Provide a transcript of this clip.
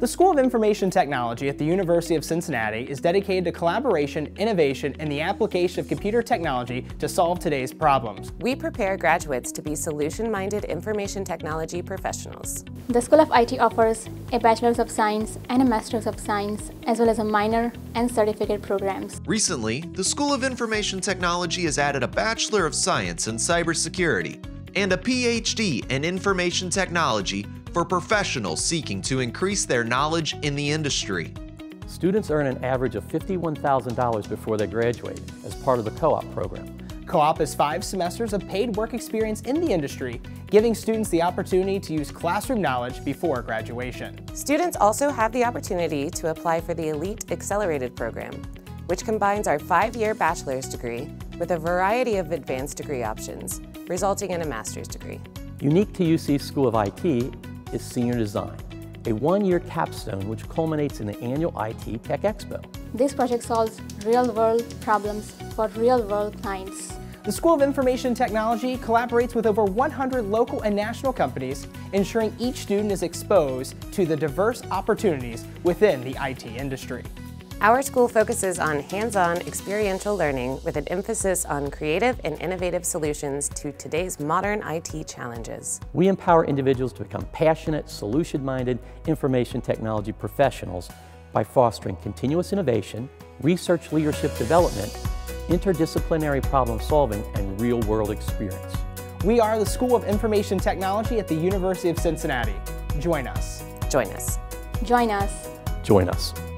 The School of Information Technology at the University of Cincinnati is dedicated to collaboration, innovation, and the application of computer technology to solve today's problems. We prepare graduates to be solution-minded information technology professionals. The School of IT offers a Bachelor of Science and a Master of Science, as well as a minor and certificate programs. Recently, the School of Information Technology has added a Bachelor of Science in Cybersecurity and a PhD in Information Technology for professionals seeking to increase their knowledge in the industry. Students earn an average of $51,000 before they graduate as part of the co-op program. Co-op is 5 semesters of paid work experience in the industry, giving students the opportunity to use classroom knowledge before graduation. Students also have the opportunity to apply for the Elite Accelerated program, which combines our 5-year bachelor's degree with a variety of advanced degree options, resulting in a master's degree. Unique to UC's School of IT is Senior Design, a 1-year capstone which culminates in the annual IT Tech Expo. This project solves real-world problems for real-world clients. The School of Information Technology collaborates with over 100 local and national companies, ensuring each student is exposed to the diverse opportunities within the IT industry. Our school focuses on hands-on experiential learning with an emphasis on creative and innovative solutions to today's modern IT challenges. We empower individuals to become passionate, solution-minded information technology professionals by fostering continuous innovation, research leadership development, interdisciplinary problem solving, and real-world experience. We are the School of Information Technology at the University of Cincinnati. Join us. Join us. Join us. Join us.